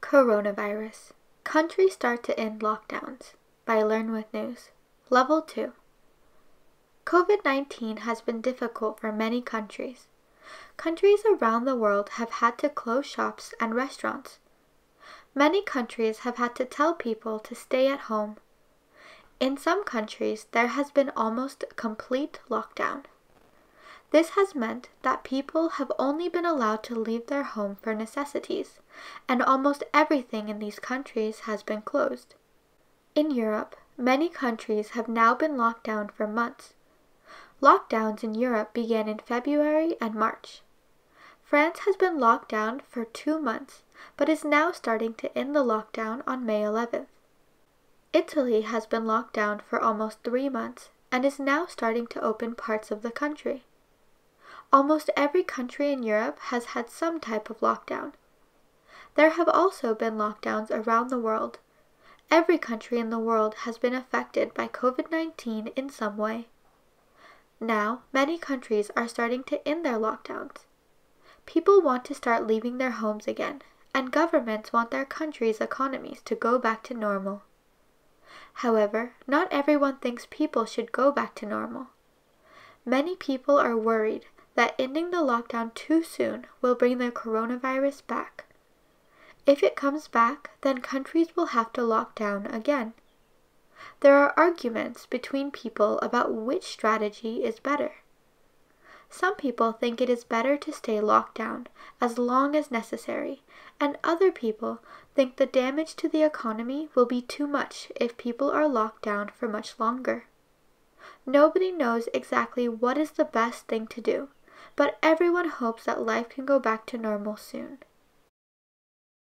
Coronavirus. Countries start to end lockdowns. By Learn with News. Level 2. COVID-19 has been difficult for many countries. Countries around the world have had to close shops and restaurants. Many countries have had to tell people to stay at home. In some countries, there has been almost a complete lockdown. This has meant that people have only been allowed to leave their home for necessities, and almost everything in these countries has been closed. In Europe, many countries have now been locked down for months. Lockdowns in Europe began in February and March. France has been locked down for 2 months, but is now starting to end the lockdown on May 11th. Italy has been locked down for almost 3 months and is now starting to open parts of the country. Almost every country in Europe has had some type of lockdown. There have also been lockdowns around the world. Every country in the world has been affected by COVID-19 in some way. Now, many countries are starting to end their lockdowns. People want to start leaving their homes again, and governments want their countries' economies to go back to normal. However, not everyone thinks people should go back to normal. Many people are worried that ending the lockdown too soon will bring the coronavirus back. If it comes back, then countries will have to lock down again. There are arguments between people about which strategy is better. Some people think it is better to stay locked down as long as necessary, and other people think the damage to the economy will be too much if people are locked down for much longer. Nobody knows exactly what is the best thing to do, but everyone hopes that life can go back to normal soon.